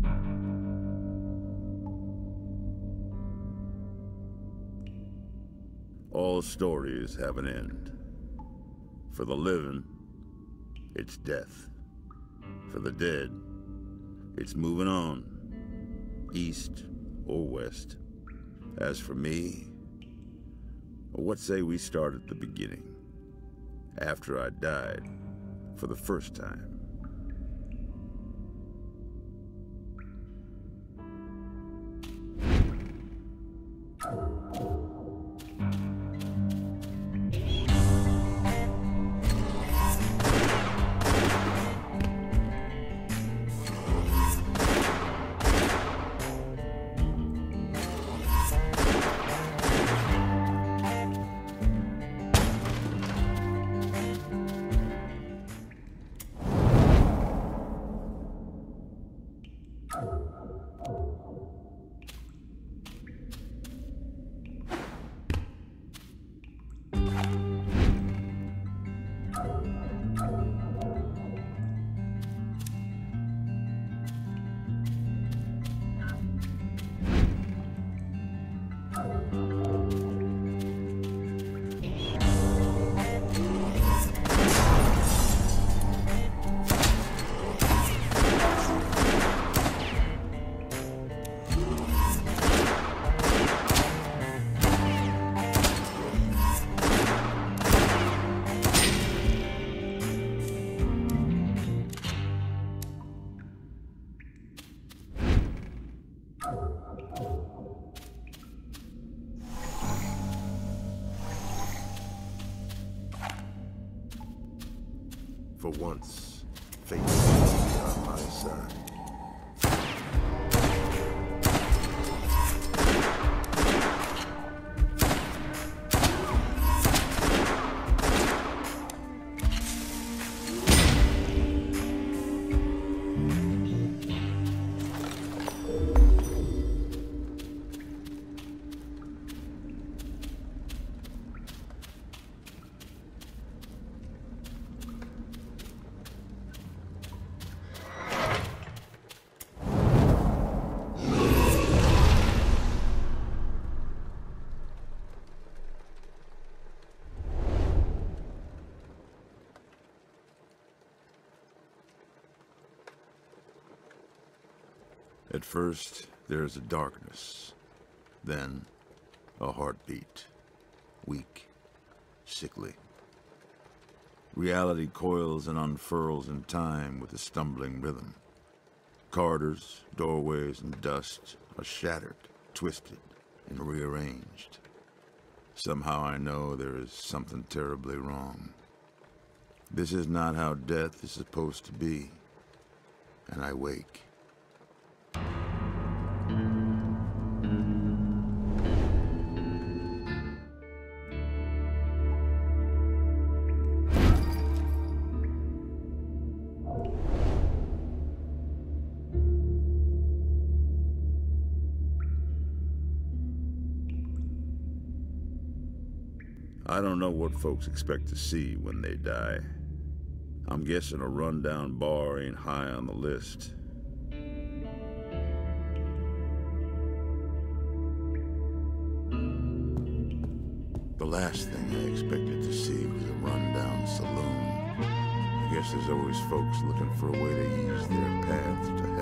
All stories have an end. For the living, it's death. For the dead, it's moving on, east or west. As for me, what say we start at the beginning, after I died for the first time? For once, fate will be on my side. At first, there is a darkness, then a heartbeat, weak, sickly. Reality coils and unfurls in time with a stumbling rhythm. Corridors, doorways, and dust are shattered, twisted, and rearranged. Somehow I know there is something terribly wrong. This is not how death is supposed to be, and I wake. I don't know what folks expect to see when they die. I'm guessing a rundown bar ain't high on the list. The last thing I expected to see was a rundown saloon. I guess there's always folks looking for a way to ease their path to